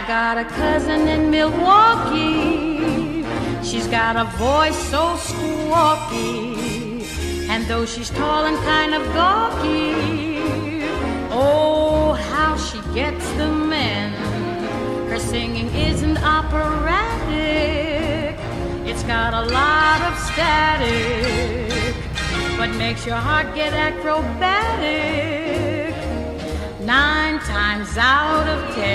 got a cousin in Milwaukee. She's got a voice so squawky, and though she's tall and kind of gawky, oh, how she gets the men. Her singing isn't operatic, it's got a lot of static, but makes your heart get acrobatic. 9 times out of 10